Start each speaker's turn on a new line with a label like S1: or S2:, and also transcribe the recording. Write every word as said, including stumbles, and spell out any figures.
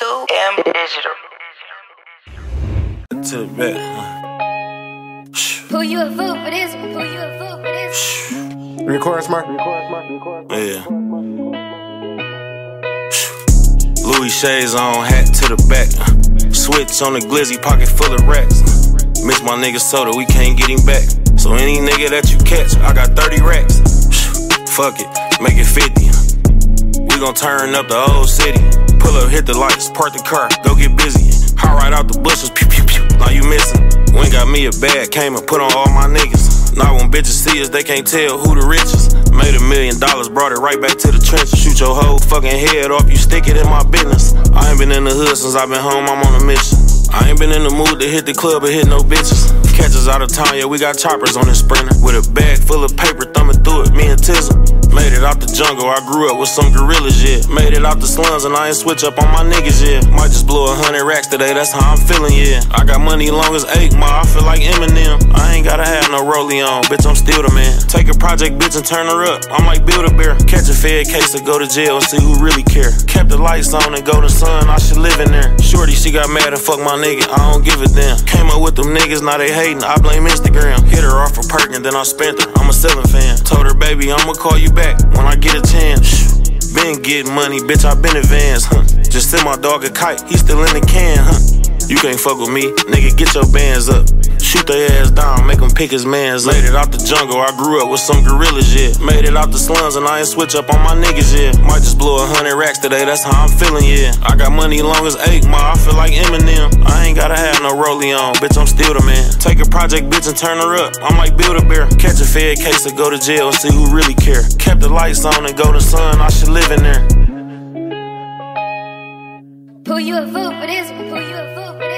S1: two M Digital.
S2: To the back.
S3: Pull you a fool for this one. Pull you a fool for this one.
S4: Record, smart.
S2: Yeah. Louis shades on, hat to the back. Switch on the glizzy, pocket full of racks. Miss my nigga soda, we can't get him back. So any nigga that you catch, I got thirty racks. Fuck it, make it fifty. We gon' turn up the whole city. Pull up, hit the lights, park the car, go get busy. Hop right out the bushes, pew pew pew. Now you missing. Went got me a bag, came and put on all my niggas. Now when bitches see us, they can't tell who the richest. Made a million dollars, brought it right back to the trenches. Shoot your whole fucking head off, you stick it in my business. I ain't been in the hood since I been home, I'm on a mission. I ain't been in the mood to hit the club or hit no bitches. Catch us out of town, yeah, we got choppers on this sprinter. With a bag full of paper, thumbing through it, me and Tizzle. Made it out the jungle, I grew up with some gorillas, yeah. Made it out the slums and I ain't switch up on my niggas, yeah. Might just blow a hundred racks today, that's how I'm feeling, yeah. I got money long as eight mile, I feel like Eminem. I ain't gotta have no rollie on, bitch, I'm still the man. Take a project, bitch, and turn her up, I'm like Build-A-Bear. Catch a fed case or go to jail and see who really care. Kept the lights on and go to sun, I should live in there. Shorty, she got mad and fuck my nigga, I don't give a damn. Came up with them niggas, now they hating, I blame Instagram. Hit her off for Perkin, then I spent her, I'm a selling fan. Told her, baby, I'ma call you back when I get a chance. Been getting money, bitch, I been advanced, huh? Just send my dog a kite, he still in the can, huh? You can't fuck with me, nigga, get your bands up. Shoot their ass down, make them pick his mans up. Made it out the jungle, I grew up with some gorillas, yeah. Made it out the slums and I ain't switch up on my niggas, yeah. Might just blow a hundred racks today, that's how I'm feeling, yeah. I got money long as eight mile, I feel like Eminem. I ain't gotta have no rollie on, bitch, I'm still the man. Take a project, bitch, and turn her up, I'm like Build-A-Bear. Catch a fed case or go to jail and see who really care. Kept the lights on and go to sun, I should live in there.
S3: Pull you a fool for this one. Pull you a fool for this one.